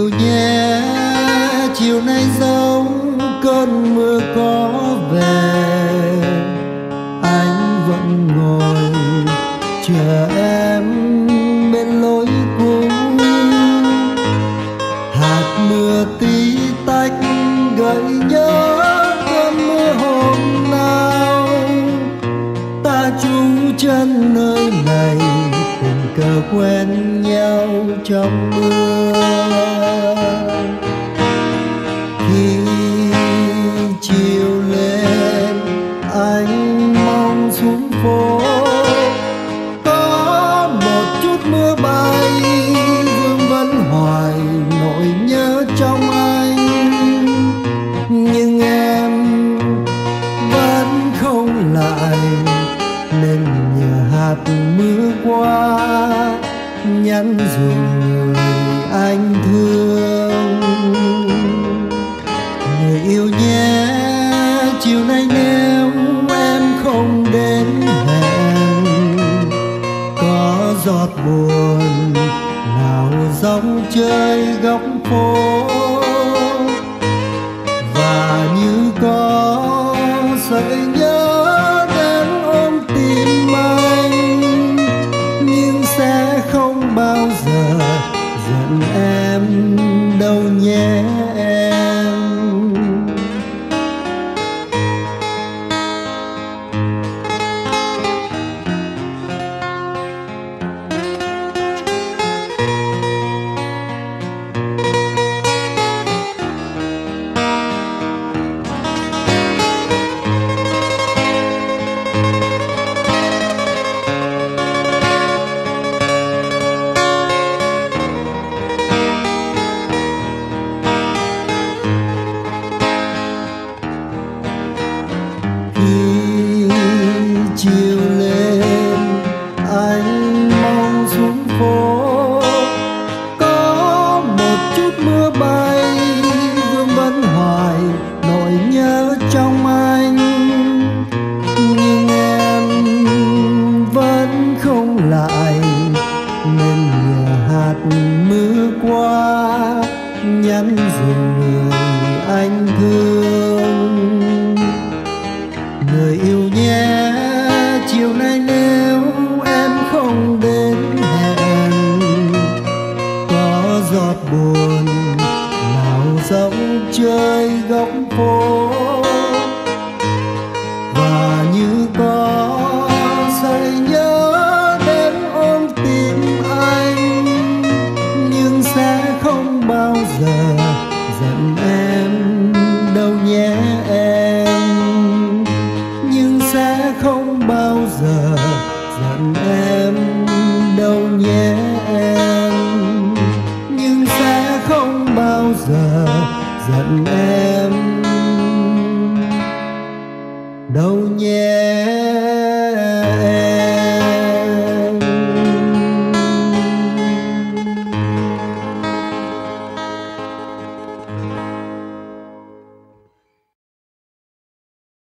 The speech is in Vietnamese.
yêu nhé, chiều nay dẫu cơn mưa có về, anh vẫn ngồi chờ em bên lối cuối. Hạt mưa tí tách gợi nhớ cơn mưa hôm nào ta trú chân nơi này, tình cờ quen nhau trong mưa. Khi chiều lên anh mong xuống phố có một chút mưa bay, vương vấn hoài nỗi nhớ trong anh. Nhưng em vẫn không lại, nên nhờ hạt mưa qua nhắn dùm người anh thương. Người yêu nhé, chiều nay nếu em không đến hẹn, có giọt buồn nào gióng chơi góc phố, và như có sợi nhớ đến ôm tim anh, nhưng sẽ không bao giờ giận em đâu nhé em. Chiều lên anh mong xuống phố có một chút mưa bay, vương vấn hoài nỗi nhớ trong anh. Nhưng em vẫn không lại, nên nhờ hạt mưa qua nhắn dùm người anh thương. Người yêu nhé, chiều nay nếu em không đến hẹn, có giọt buồn nào gióng chơi góc phố, và như có sợi nhớ đến ôm tim anh, nhưng sẽ không bao giờ giận em đâu nhé em. Nhưng sẽ không bao giờ giận em đâu nhé em. Nhưng sẽ không bao giờ giận em đâu nhé.